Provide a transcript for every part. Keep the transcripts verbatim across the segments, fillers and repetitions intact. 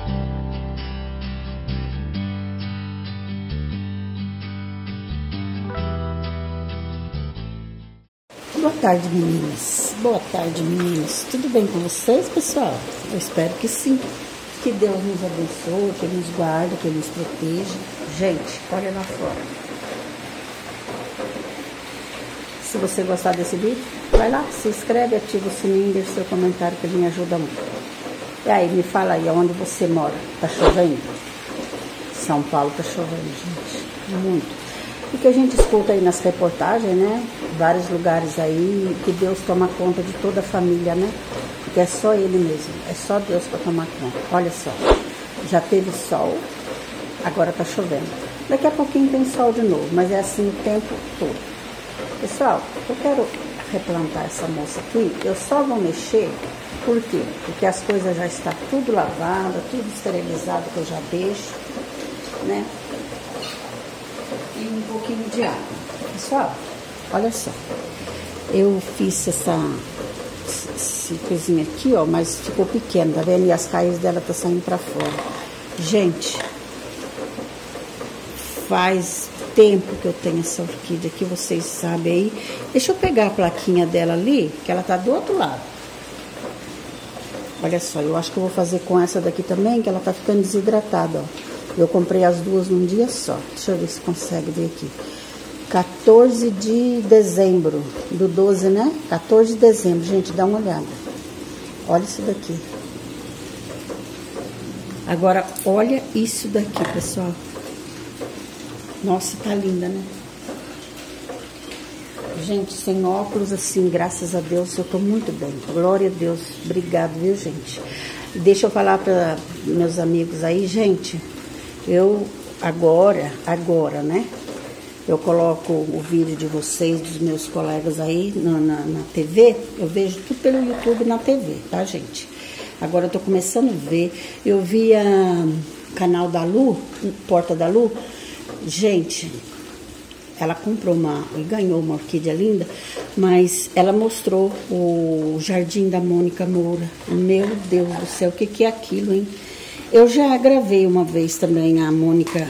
Boa tarde, meninas. Boa tarde, meninas. Tudo bem com vocês, pessoal? Eu espero que sim. Que Deus nos abençoe, que Ele nos guarde, que Ele nos proteja. Gente, olha lá fora. Se você gostar desse vídeo, vai lá, se inscreve, ativa o sininho, deixa seu comentário que ele me ajuda muito. E aí, me fala aí, onde você mora? Tá chovendo? São Paulo tá chovendo, gente. Muito. O que a gente escuta aí nas reportagens, né? Vários lugares aí, que Deus toma conta de toda a família, né? Porque é só Ele mesmo, é só Deus para tomar conta. Olha só, já teve sol, agora tá chovendo. Daqui a pouquinho tem sol de novo, mas é assim o tempo todo. Pessoal, eu quero replantar essa moça aqui, eu só vou mexer, por quê? Porque as coisas já estão tudo lavadas, tudo esterilizado que eu já deixo, né? E um pouquinho de água. Pessoal, olha só, eu fiz essa, essa coisinha aqui, ó, mas ficou pequena, tá vendo? E as raízes dela tá saindo pra fora. Gente, faz tempo que eu tenho essa orquídea aqui, vocês sabem aí. Deixa eu pegar a plaquinha dela ali, que ela tá do outro lado. Olha só, eu acho que eu vou fazer com essa daqui também, que ela tá ficando desidratada, ó. Eu comprei as duas num dia só. Deixa eu ver se consegue ver aqui. quatorze de dezembro do doze, né? quatorze de dezembro, gente, dá uma olhada. Olha isso daqui. Agora, olha isso daqui, pessoal. Nossa, tá linda, né? Gente, sem óculos, assim, graças a Deus, eu tô muito bem. Glória a Deus. Obrigado, viu, gente? Deixa eu falar para meus amigos aí, gente. Eu, agora, agora, né? Eu coloco o vídeo de vocês, dos meus colegas aí na, na, na T V. Eu vejo tudo pelo YouTube e na T V, tá, gente? Agora eu tô começando a ver. Eu vi a canal da Lu, Porta da Lu. Gente, ela comprou uma e ganhou uma orquídea linda, mas ela mostrou o Jardim da Mônica Moura. Meu Deus do céu, o que, que é aquilo, hein? Eu já gravei uma vez também, a Mônica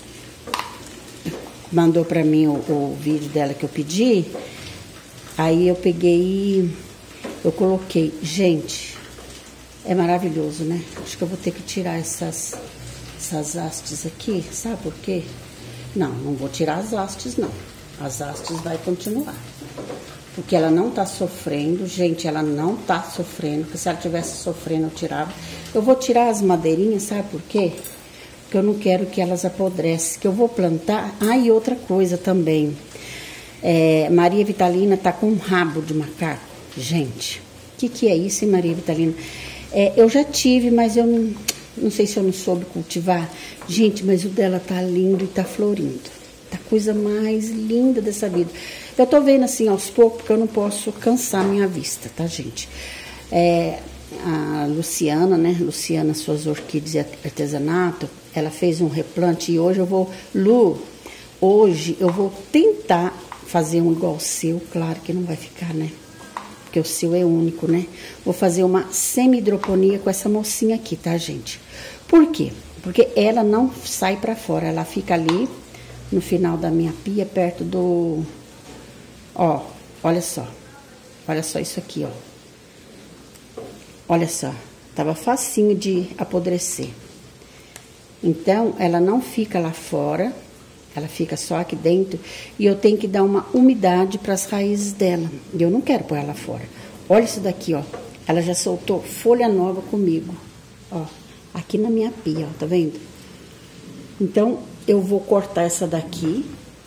mandou pra mim o, o vídeo dela que eu pedi. Aí eu peguei e eu coloquei. Gente, é maravilhoso, né? Acho que eu vou ter que tirar essas, essas hastes aqui, sabe por quê? Não, não vou tirar as hastes, não. As hastes vai continuar. Porque ela não tá sofrendo, gente, ela não tá sofrendo, porque se ela tivesse sofrendo, eu tirava. Eu vou tirar as madeirinhas, sabe por quê? Porque eu não quero que elas apodreçam, que eu vou plantar. Ah, e outra coisa também. É, Maria Vitalina tá com um rabo de macaco. Gente, o que que é isso, hein, Maria Vitalina? É, eu já tive, mas eu não, não sei se eu não soube cultivar. Gente, mas o dela tá lindo e tá florindo. Tá a coisa mais linda dessa vida. Eu tô vendo assim aos poucos, porque eu não posso cansar minha vista, tá, gente? É, a Luciana, né? Luciana, suas orquídeas e artesanato, ela fez um replante e hoje eu vou... Lu, hoje eu vou tentar fazer um igual ao seu. Claro que não vai ficar, né? Porque o seu é único, né? Vou fazer uma semi-hidroponia com essa mocinha aqui, tá, gente? Por quê? Porque ela não sai pra fora, ela fica ali no final da minha pia, perto do... Ó, olha só. Olha só isso aqui, ó. Olha só. Tava facinho de apodrecer. Então, ela não fica lá fora. Ela fica só aqui dentro. E eu tenho que dar uma umidade para as raízes dela. E eu não quero pôr ela fora. Olha isso daqui, ó. Ela já soltou folha nova comigo. Ó, aqui na minha pia, ó. Tá vendo? Então, eu vou cortar essa daqui.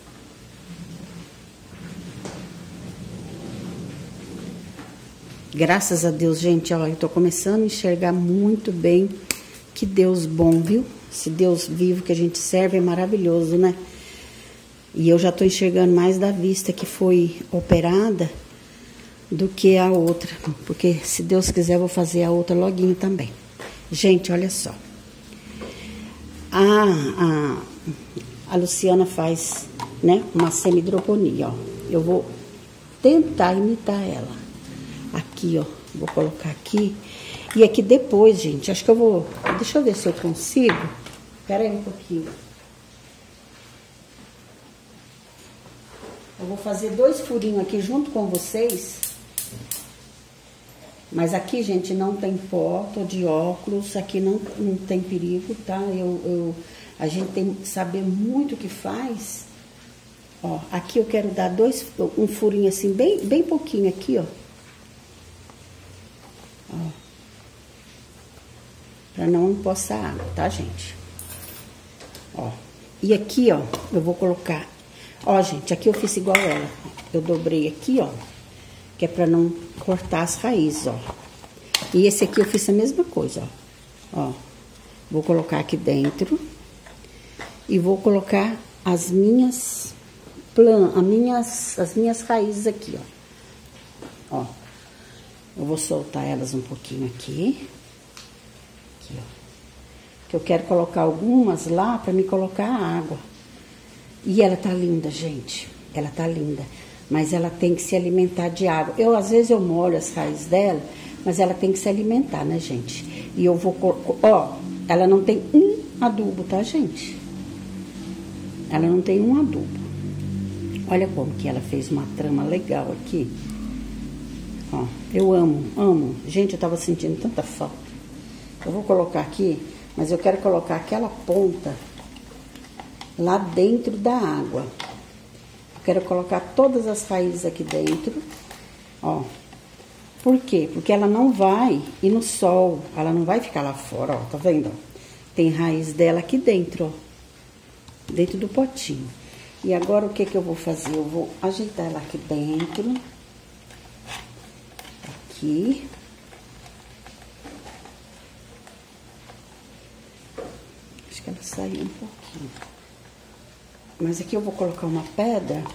Graças a Deus, gente, ó, eu tô começando a enxergar muito bem. Que Deus bom, viu? Esse Deus vivo que a gente serve é maravilhoso, né? E eu já tô enxergando mais da vista que foi operada do que a outra. Porque, se Deus quiser, eu vou fazer a outra loguinho também. Gente, olha só. A, a, a Luciana faz, né, uma semi-hidroponia, ó. Eu vou tentar imitar ela. Aqui, ó, vou colocar aqui. E aqui depois, gente, acho que eu vou... Deixa eu ver se eu consigo. Espera aí um pouquinho. Eu vou fazer dois furinhos aqui junto com vocês. Mas aqui, gente, não tem pó, tô de óculos. Aqui não, não tem perigo, tá? Eu, eu, a gente tem que saber muito o que faz. Ó, aqui eu quero dar dois... Um furinho assim, bem, bem pouquinho aqui, ó. Ó. Pra não empoçar água, tá, gente? Ó. E aqui, ó, eu vou colocar... Ó, gente, aqui eu fiz igual ela. Eu dobrei aqui, ó. Que é pra não cortar as raízes, ó. E esse aqui eu fiz a mesma coisa, ó. Ó. Vou colocar aqui dentro. E vou colocar as minhas... Plan, as minhas, as minhas raízes aqui, ó. Ó. Eu vou soltar elas um pouquinho aqui. Aqui, ó. Que eu quero colocar algumas lá pra me colocar a água. E ela tá linda, gente. Ela tá linda. Mas ela tem que se alimentar de água. Eu, às vezes, eu molho as raízes dela, mas ela tem que se alimentar, né, gente? E eu vou... Ó, ela não tem um adubo, tá, gente? Ela não tem um adubo. Olha como que ela fez uma trama legal aqui. Ó, eu amo, amo. Gente, eu tava sentindo tanta falta. Eu vou colocar aqui, mas eu quero colocar aquela ponta lá dentro da água. Eu quero colocar todas as raízes aqui dentro, ó. Por quê? Porque ela não vai ir no sol, ela não vai ficar lá fora, ó, tá vendo? Tem raiz dela aqui dentro, ó, dentro do potinho. E agora o que que eu vou fazer? Eu vou ajeitar ela aqui dentro, aqui. Acho que ela saiu um pouquinho. Mas aqui eu vou colocar uma pedra.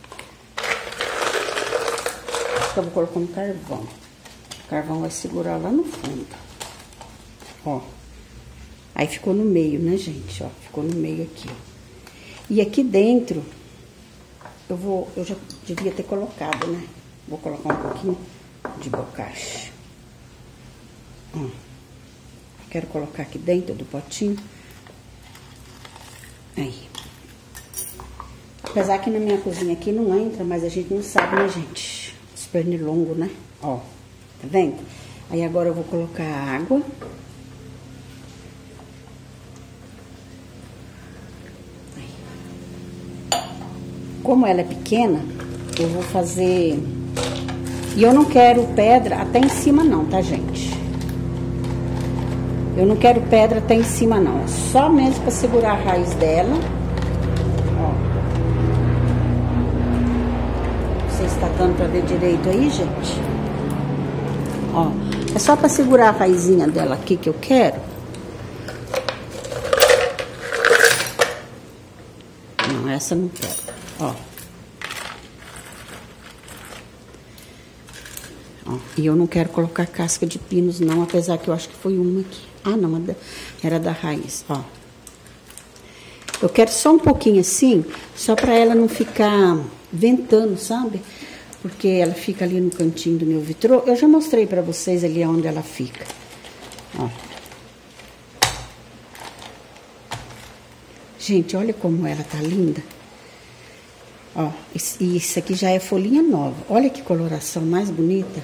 Eu vou colocar um carvão. O carvão vai segurar lá no fundo. Ó. Aí ficou no meio, né, gente? Ó, ficou no meio aqui. E aqui dentro, eu vou... Eu já devia ter colocado, né? Vou colocar um pouquinho de bocache. Ó. Quero colocar aqui dentro do potinho. Aí. Apesar que na minha cozinha aqui não entra, mas a gente não sabe, né, gente? Os pernilongos, né? Ó, tá vendo? Aí agora eu vou colocar a água. Aí. Como ela é pequena, eu vou fazer... E eu não quero pedra até em cima não, tá, gente? Eu não quero pedra até em cima não. Só mesmo pra segurar a raiz dela. Tá dando pra ver direito aí, gente? Ó, é só pra segurar a raizinha dela aqui que eu quero. Não, essa eu não quero. Ó. Ó, e eu não quero colocar casca de pinos, não, apesar que eu acho que foi uma aqui. Ah, não, era da raiz, ó. Eu quero só um pouquinho assim, só pra ela não ficar ventando, sabe? Porque ela fica ali no cantinho do meu vitrô. Eu já mostrei pra vocês ali onde ela fica. Ó. Gente, olha como ela tá linda. Ó, e isso aqui já é folhinha nova. Olha que coloração mais bonita.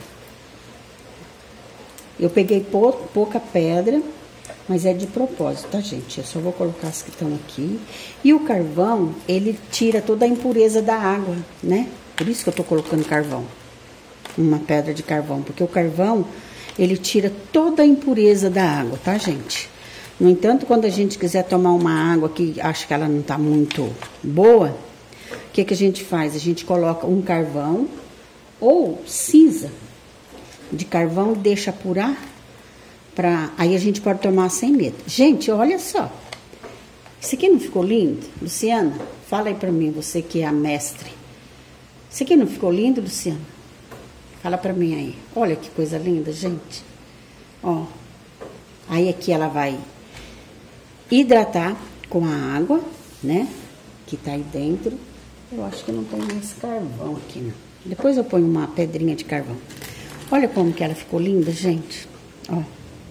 Eu peguei pou, pouca pedra, mas é de propósito, tá, gente? Eu só vou colocar as que estão aqui. E o carvão, ele tira toda a impureza da água, né? Por isso que eu tô colocando carvão. Uma pedra de carvão. Porque o carvão, ele tira toda a impureza da água, tá, gente? No entanto, quando a gente quiser tomar uma água que acha que ela não tá muito boa, o que que a gente faz? A gente coloca um carvão ou cinza de carvão e deixa apurar. Pra... Aí a gente pode tomar sem medo. Gente, olha só. Isso aqui não ficou lindo? Luciana, fala aí pra mim, você que é a mestre. Isso aqui não ficou lindo, Luciana? Fala pra mim aí. Olha que coisa linda, gente. Ó. Aí aqui ela vai hidratar com a água, né? Que tá aí dentro. Eu acho que não tem mais carvão aqui, né? Depois eu ponho uma pedrinha de carvão. Olha como que ela ficou linda, gente. Ó.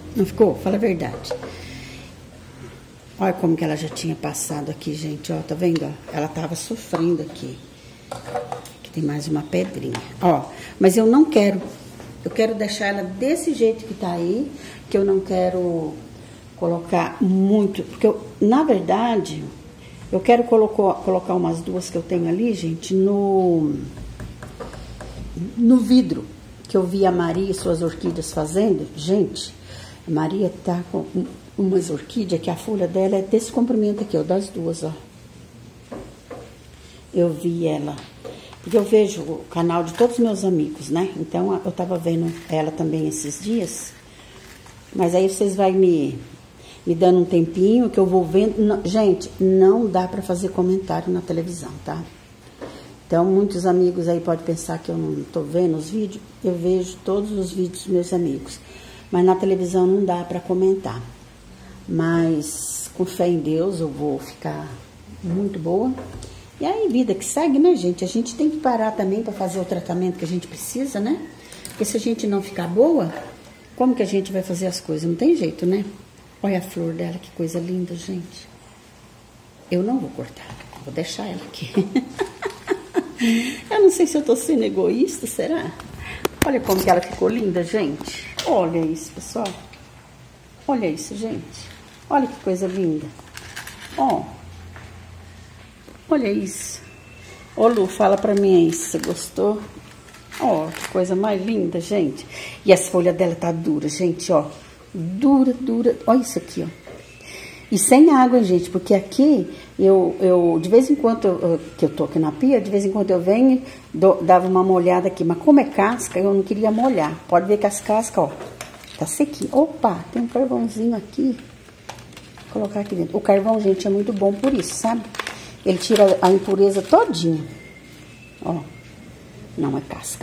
Não ficou? Fala a verdade. Olha como que ela já tinha passado aqui, gente, ó, tá vendo? Ó, ela tava sofrendo aqui. Aqui tem mais uma pedrinha, ó. Mas eu não quero, eu quero deixar ela desse jeito que tá aí, que eu não quero colocar muito, porque eu, na verdade, eu quero colocar, colocar umas duas que eu tenho ali, gente, no, no vidro, que eu vi a Maria e suas orquídeas fazendo. Gente, a Maria tá com umas orquídeas que a folha dela é desse comprimento aqui, ó, das duas, ó. Eu vi ela, porque eu vejo o canal de todos os meus amigos, né? Então, eu tava vendo ela também esses dias. Mas aí vocês vão me, me dando um tempinho que eu vou vendo. Não, gente, não dá pra fazer comentário na televisão, tá? Então, muitos amigos aí podem pensar que eu não tô vendo os vídeos. Eu vejo todos os vídeos dos meus amigos. Mas na televisão não dá pra comentar. Mas com fé em Deus eu vou ficar muito boa. E aí, vida que segue, né, gente? A gente tem que parar também para fazer o tratamento que a gente precisa, né? Porque se a gente não ficar boa, como que a gente vai fazer as coisas? Não tem jeito, né? Olha a flor dela, que coisa linda, gente. Eu não vou cortar, vou deixar ela aqui. Eu não sei se eu tô sendo egoísta, será? Olha como que ela ficou linda, gente. Olha isso, pessoal. Olha isso, gente. Olha que coisa linda. Ó. Olha isso. Ô, Lu, fala pra mim aí se você gostou. Ó, que coisa mais linda, gente. E as folhas dela tá dura, gente, ó. Dura, dura. Olha isso aqui, ó. E sem água, gente, porque aqui, eu, eu de vez em quando, eu, que eu tô aqui na pia, de vez em quando eu venho, do, dava uma molhada aqui. Mas como é casca, eu não queria molhar. Pode ver que as cascas, ó, tá sequinho. Opa, tem um carvãozinho aqui. Vou colocar aqui dentro. O carvão, gente, é muito bom por isso, sabe? Ele tira a impureza todinha. Ó, não é casca.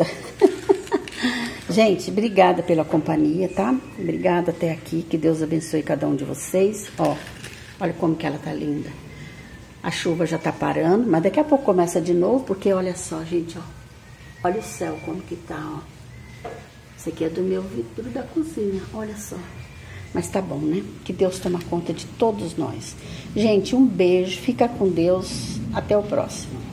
Gente, obrigada pela companhia, tá? Obrigada até aqui. Que Deus abençoe cada um de vocês. Ó, olha como que ela tá linda. A chuva já tá parando, mas daqui a pouco começa de novo, porque olha só, gente, ó. Olha o céu como que tá, ó. Esse aqui é do meu vidro da cozinha, olha só. Mas tá bom, né? Que Deus toma conta de todos nós. Gente, um beijo, fica com Deus. Até o próximo.